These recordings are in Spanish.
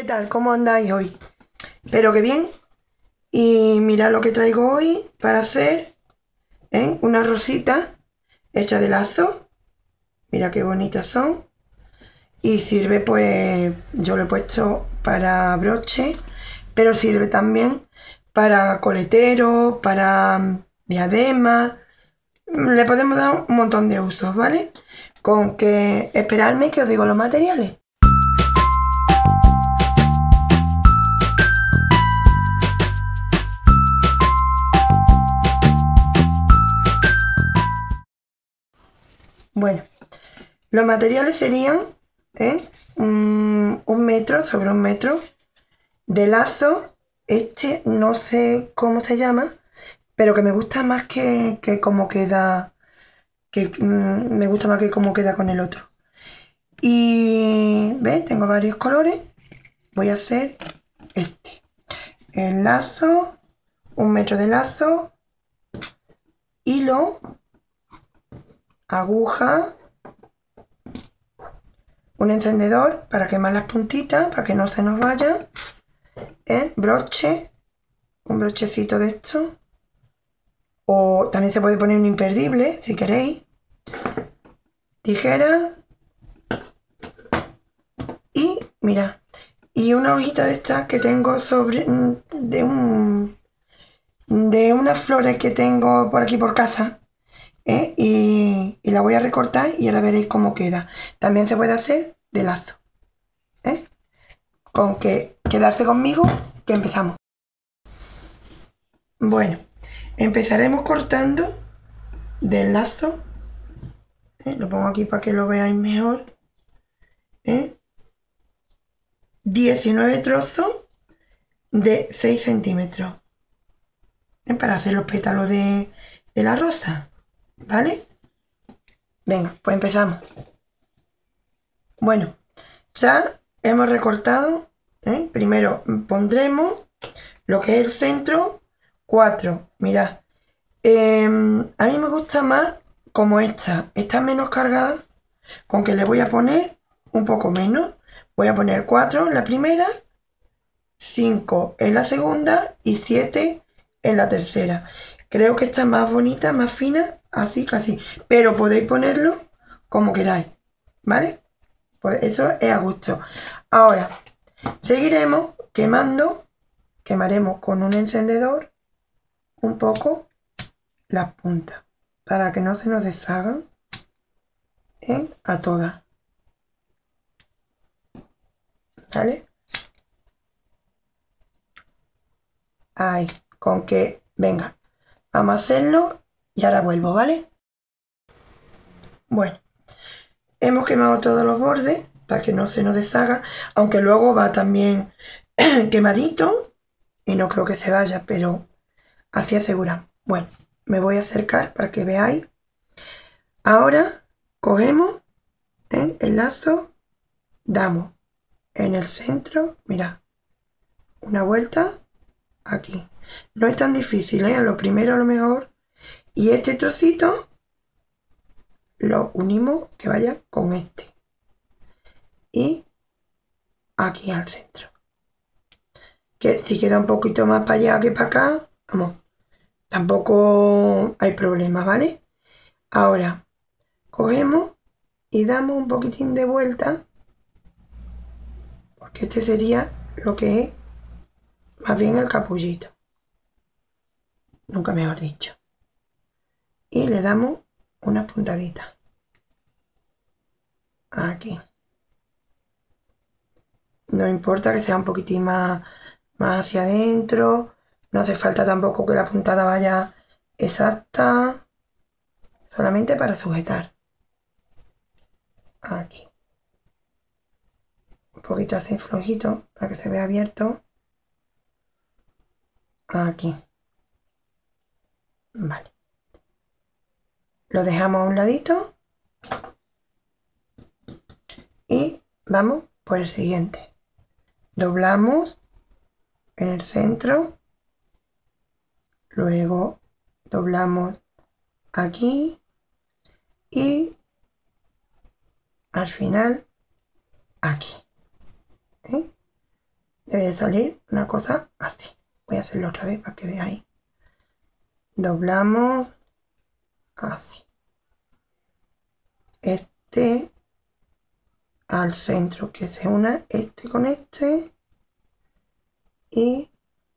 tal? ¿Cómo andáis hoy? Espero que bien. Y mira lo que traigo hoy para hacer una rosita hecha de lazo. Mira qué bonitas son. Y sirve, pues, yo lo he puesto para broche, pero sirve también para coletero, para diadema. Le podemos dar un montón de usos, ¿vale? Con que esperarme que os digo los materiales. Bueno, los materiales serían un metro sobre un metro de lazo. Este no sé cómo se llama, pero que me gusta más que cómo queda, me gusta más que cómo queda con el otro. Y, ¿ves? Tengo varios colores. Voy a hacer el lazo, un metro de lazo, hilo, aguja, un encendedor para quemar las puntitas, para que no se nos vayan, broche, un brochecito de esto, o también se puede poner un imperdible si queréis, tijera y mira, y una hojita de estas que tengo sobre de unas flores que tengo por aquí por casa, y la voy a recortar y ahora veréis cómo queda. También se puede hacer de lazo, con que quedarse conmigo que empezamos. Bueno, empezaremos cortando del lazo, lo pongo aquí para que lo veáis mejor, 19 trozos de 6 centímetros, para hacer los pétalos de la rosa, ¿vale? Venga, pues empezamos. Bueno, ya hemos recortado, primero pondremos lo que es el centro, 4, mirad. A mí me gusta más como esta menos cargada, con que le voy a poner un poco menos. Voy a poner 4 en la primera, 5 en la segunda y 7 en la tercera. Creo que está más bonita, más fina, así casi, pero podéis ponerlo como queráis, ¿vale? Pues eso es a gusto. Ahora, seguiremos quemaremos con un encendedor un poco las puntas, para que no se nos deshagan a todas, ¿vale? Ahí, con que, venga, vamos a hacerlo y ahora vuelvo, ¿vale? Bueno, hemos quemado todos los bordes para que no se nos deshaga, aunque luego va también quemadito y no creo que se vaya, pero así aseguramos. Bueno, me voy a acercar para que veáis. Ahora cogemos el lazo, damos en el centro, mirad, una vuelta aquí. No es tan difícil, lo primero a lo mejor. Y este trocito lo unimos que vaya con este. Y aquí al centro. Que si queda un poquito más para allá que para acá, vamos, tampoco hay problema, ¿vale? Ahora, cogemos y damos un poquitín de vuelta, porque este sería lo que es más bien el capullito, nunca mejor dicho, y le damos una puntadita aquí. No importa que sea un poquitín más hacia adentro, no hace falta tampoco que la puntada vaya exacta, solamente para sujetar aquí. Un poquito así flojito para que se vea abierto. Aquí. Vale. Lo dejamos a un ladito. Y vamos por el siguiente. Doblamos en el centro. Luego doblamos aquí. Y al final aquí. debe de salir una cosa así. Voy a hacerlo otra vez para que veáis. Doblamos así. Este al centro, que se una este con este. Y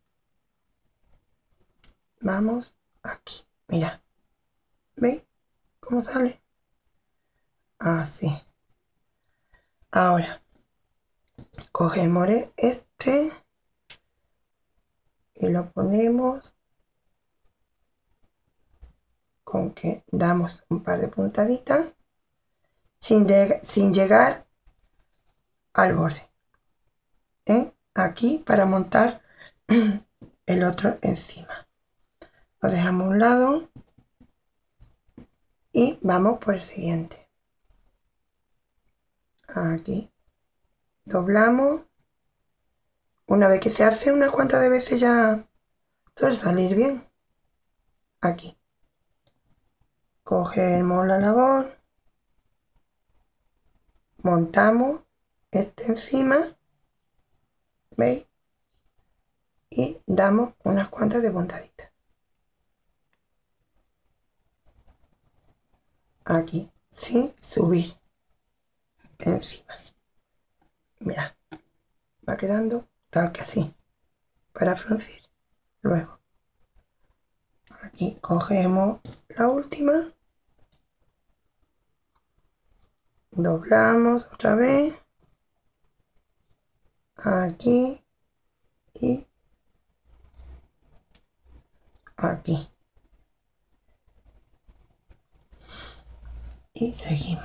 vamos aquí. Mira. ¿Veis cómo sale? Así. Ahora cogemos este y lo ponemos con que damos un par de puntaditas sin llegar al borde. Aquí para montar el otro encima. Lo dejamos a un lado y vamos por el siguiente. Aquí doblamos. Una vez que se hace unas cuantas de veces ya suele salir bien. Aquí cogemos la labor, montamos este encima, ¿veis? Y damos unas cuantas de puntaditas. Aquí, sin subir encima. Mira, va quedando tal que así, para fruncir. Luego, aquí cogemos la última, doblamos otra vez, aquí y aquí. Y seguimos.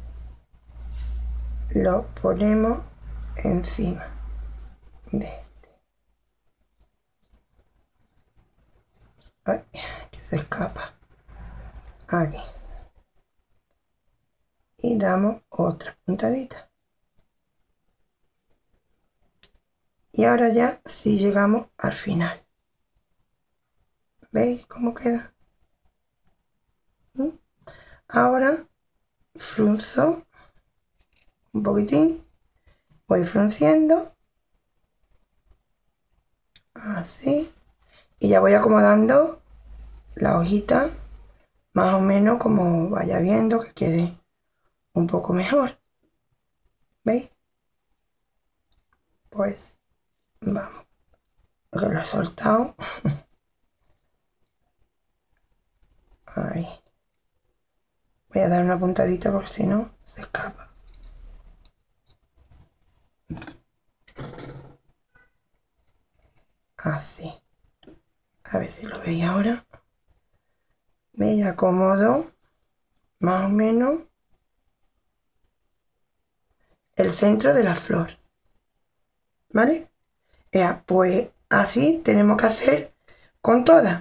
Lo ponemos encima de este. Ay, que se escapa. Aquí. Y damos otra puntadita. Y ahora ya sí llegamos al final. ¿Veis cómo queda? Ahora frunzo un poquitín, voy frunciendo, así, y ya voy acomodando la hojita más o menos como vaya viendo que quede un poco mejor. ¿Veis? Pues vamos, que lo he soltado. Ahí. Voy a dar una puntadita porque si no se escapa. Así. A ver si lo veis ahora. Me acomodo más o menos el centro de la flor. ¿Vale? Pues así tenemos que hacer con todas.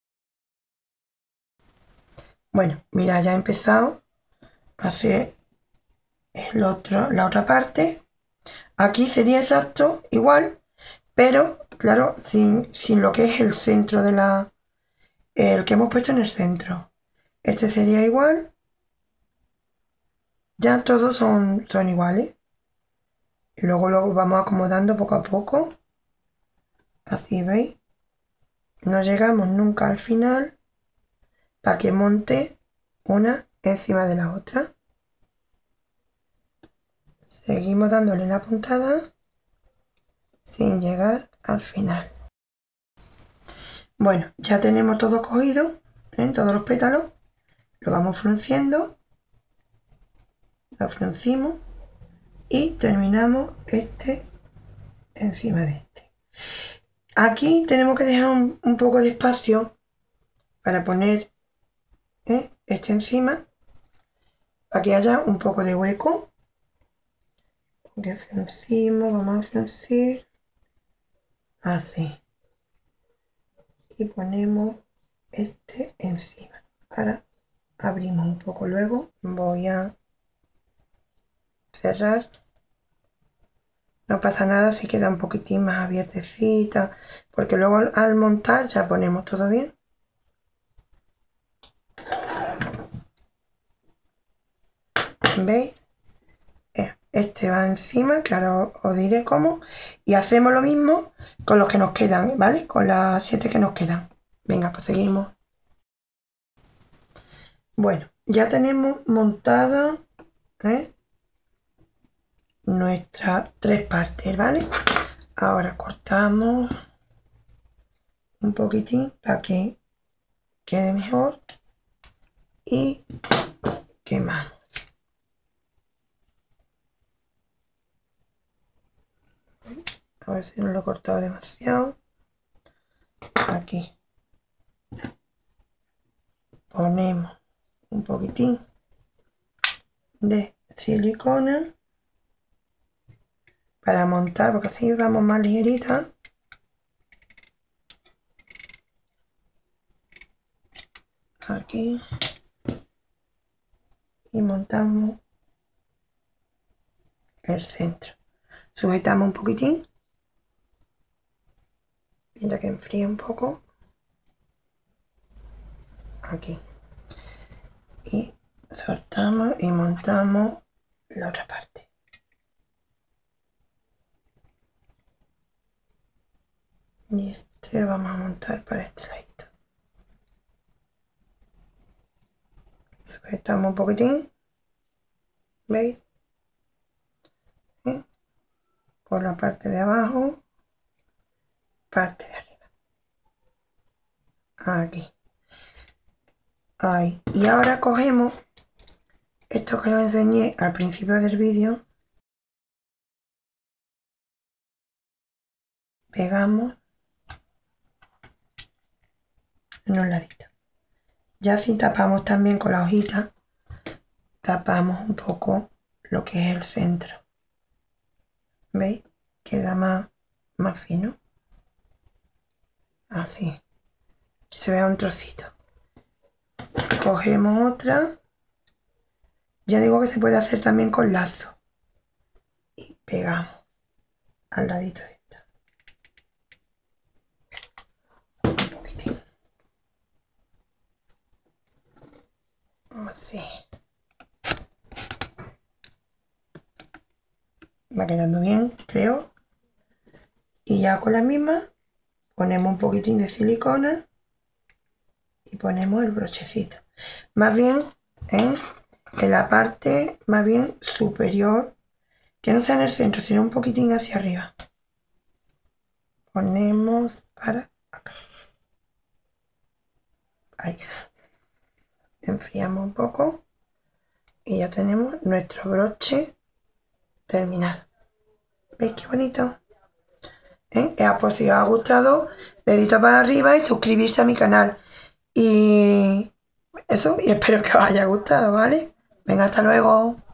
Bueno, mira, ya he empezado a hacer la otra parte. Aquí sería exacto, igual, pero claro, sin lo que es el centro de el que hemos puesto en el centro. Este sería igual. Ya todos son iguales. Y luego vamos acomodando poco a poco. Así, ¿veis? No llegamos nunca al final para que monte una encima de la otra. Seguimos dándole la puntada sin llegar al final. Bueno, ya tenemos todo cogido, todos los pétalos. Lo vamos frunciendo. Lo fruncimos y terminamos este encima de este. Aquí tenemos que dejar un poco de espacio para poner este encima, para que haya un poco de hueco. Que fruncimos, vamos a fruncir así. Y ponemos este encima. Ahora abrimos un poco, luego voy a cerrar. No pasa nada si queda un poquitín más abiertecita, porque luego al montar ya ponemos todo bien. ¿Veis? este va encima, que ahora os diré cómo. Y hacemos lo mismo con los que nos quedan, ¿vale? Con las 7 que nos quedan. Venga, pues seguimos. Bueno, ya tenemos montada nuestras 3 partes, ¿vale? Ahora cortamos un poquitín para que quede mejor y quemamos. A ver si no lo he cortado demasiado. Aquí ponemos un poquitín de silicona para montar, porque así vamos más ligerita. Aquí y montamos el centro. Sujetamos un poquitín. Mira que enfríe un poco. Aquí. Y soltamos y montamos la otra parte. Y este lo vamos a montar para este ladito. Sujetamos un poquitín. ¿Veis? Por la parte de abajo, parte de arriba. Aquí. Ahí. Y ahora cogemos esto que os enseñé al principio del vídeo. Pegamos en un ladito. Ya si tapamos también con la hojita, tapamos un poco lo que es el centro. ¿Veis? Queda más fino. Así. Que se vea un trocito. Cogemos otra. Ya digo que se puede hacer también con lazo. Y pegamos al ladito de esta. Un poquitín. Así. Va quedando bien, creo. Y ya con la misma ponemos un poquitín de silicona y ponemos el brochecito. Más bien en la parte más bien superior, que no sea en el centro, sino un poquitín hacia arriba. Ponemos para acá. Ahí. Enfriamos un poco y ya tenemos nuestro broche terminado. ¿Veis qué bonito? Por si os ha gustado, dedito para arriba y suscribirse a mi canal. Y eso, y espero que os haya gustado, ¿vale? Venga, hasta luego.